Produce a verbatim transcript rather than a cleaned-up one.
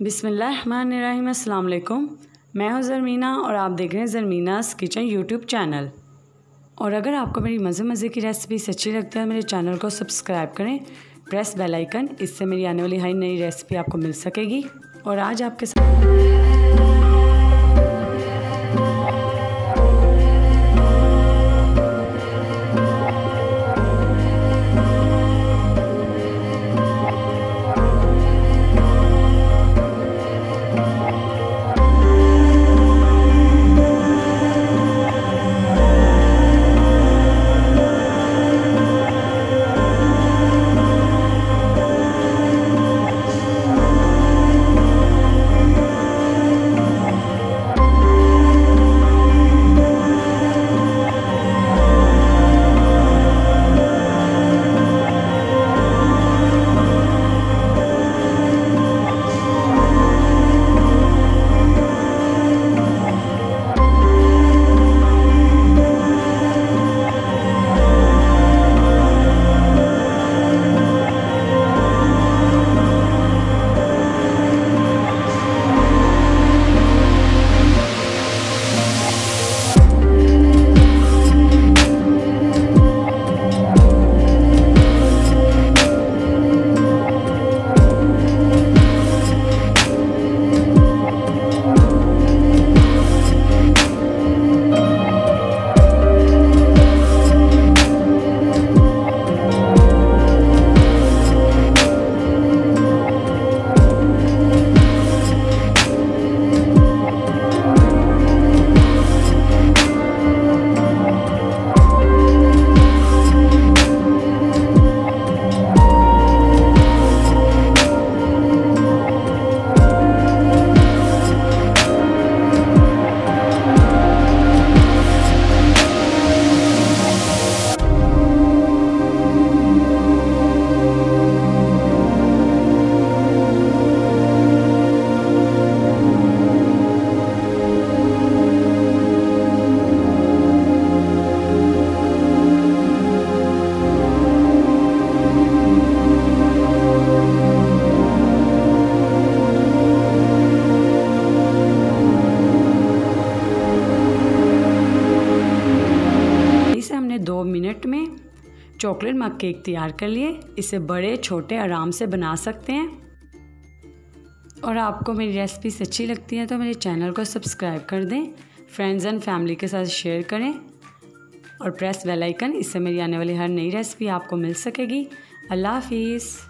बिस्मिल्लाहिर्रहमानिर्रहीम। अस्सलाम वालेकुम। मैं हूँ ज़रमीना और आप देख रहे हैं ज़रमीनास किचन यूट्यूब चैनल। और अगर आपको मेरी मज़े मज़े की रेसिपीज अच्छी लगती है मेरे चैनल को सब्सक्राइब करें, प्रेस बेल आइकन, इससे मेरी आने वाली हर नई रेसिपी आपको मिल सकेगी। और आज आपके साथ हमने दो मिनट में चॉकलेट मग केक तैयार कर लिए। इसे बड़े छोटे आराम से बना सकते हैं। और आपको मेरी रेसिपीज अच्छी लगती है तो मेरे चैनल को सब्सक्राइब कर दें, फ्रेंड्स एंड फैमिली के साथ शेयर करें और प्रेस बेल आइकन, इससे मेरी आने वाली हर नई रेसिपी आपको मिल सकेगी। अल्लाह हाफिज़।